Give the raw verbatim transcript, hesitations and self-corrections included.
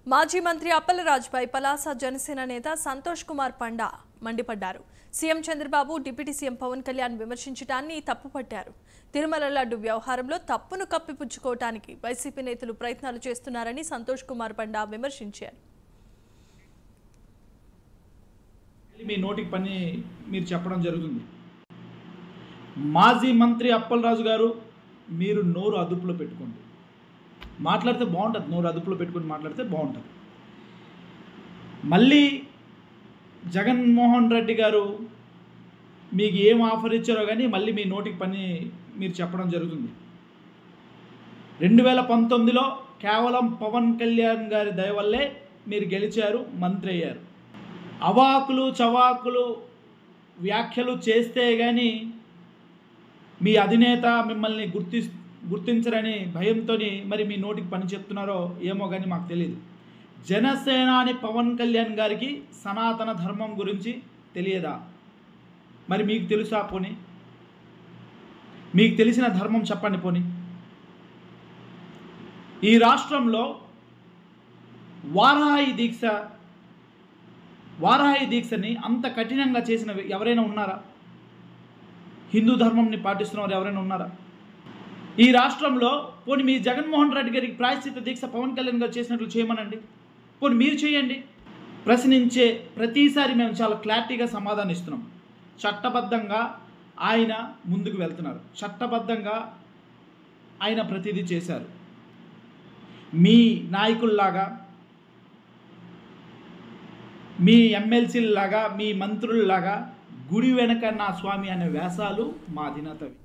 మాజీ మంత్రి అప్పలరాజుపై పలాస జనసేన నేత సంతోష్ కుమార్ పండా మండిపడ్డారు. CM Chandrababu deputy CM Pawan Kalyan విమర్శించడాన్ని తప్పుపట్టారు. తిరుమల లడ్డు వ్యవహారంలో తప్పును కప్పిపుచ్చుకోవడానికి వైసీపీ నేతలు ప్రయత్నాలు చేస్తున్నారని సంతోష్ కుమార్ పండా విమర్శించారు. మీ నోటికి పని మీరు చెప్పడం జరుగుతుంది. మాజీ మంత్రి అప్పలరాజు గారు, మీరు నోరు అదుపులో పెట్టుకోండి. మాట్లాడితే బాగుంటుంది, నోరు అదుపులో పెట్టుకుని మాట్లాడితే బాగుంటుంది. మళ్ళీ జగన్మోహన్ రెడ్డి గారు మీకు ఏం ఆఫర్ ఇచ్చారో కానీ మళ్ళీ మీ నోటికి పని మీరు చెప్పడం జరుగుతుంది. రెండు వేల పంతొమ్మిదిలో కేవలం పవన్ కళ్యాణ్ గారి దయ వల్లే మీరు గెలిచారు, మంత్రి అయ్యారు. అవాకులు చవాకులు వ్యాఖ్యలు చేస్తే కానీ మీ అధినేత మిమ్మల్ని గుర్తి గుర్తించరని భయంతో మరి మీ నోటికి పని చెప్తున్నారో ఏమో కానీ మాకు తెలియదు. జనసేనాని పవన్ కళ్యాణ్ గారికి సనాతన ధర్మం గురించి తెలియదా? మరి మీకు తెలుసా? పోనీ మీకు తెలిసిన ధర్మం చెప్పండి. పోనీ ఈ రాష్ట్రంలో వారాహి దీక్ష వారాహి దీక్షని అంత కఠినంగా చేసిన ఎవరైనా ఉన్నారా? హిందూ ధర్మంని పాటిస్తున్నవారు ఎవరైనా ఉన్నారా? ఈ రాష్ట్రంలో పోనీ మీ జగన్మోహన్ రెడ్డి గారికి ప్రాయశ్చిత్త దీక్ష పవన్ కళ్యాణ్ గారు చేసినట్లు చేయమనండి. పోనీ మీరు చేయండి. ప్రశ్నించే ప్రతిసారి మేము చాలా క్లారిటీగా సమాధానం ఇస్తున్నాం. చట్టబద్ధంగా ఆయన ముందుకు వెళ్తున్నారు, చట్టబద్ధంగా ఆయన ప్రతిదీ చేశారు. మీ నాయకుల్లాగా, మీ ఎమ్మెల్సీలాగా, మీ మంత్రుల్లాగా గుడి వెనక నా స్వామి అనే వేషాలు మా అధినేతవి.